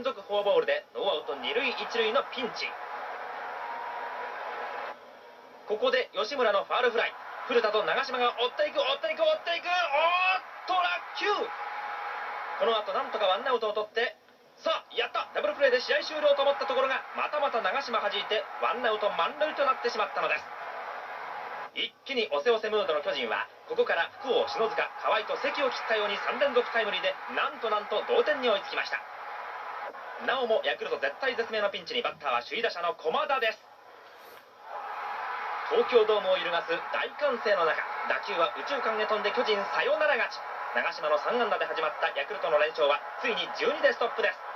連続フォアボールでノーアウト2塁1塁のピンチ。ここで吉村のファールフライ。古田と長嶋が追っていく。落球。この後なんとかワンアウトを取って、さあやった、ダブルプレーで試合終了と思ったところが、また長嶋弾いてワンアウト満塁となってしまったのです。一気に押せ押せムードの巨人は、ここから福王、篠塚、河合と関を切ったように3連続タイムリーでなんと同点に追いつきました。なおもヤクルト絶体絶命のピンチに、バッターは首位打者の駒田です。東京ドームを揺るがす大歓声の中、打球は右中間へ飛んで巨人サヨナラ勝ち。長嶋の3安打で始まったヤクルトの連勝はついに12でストップです。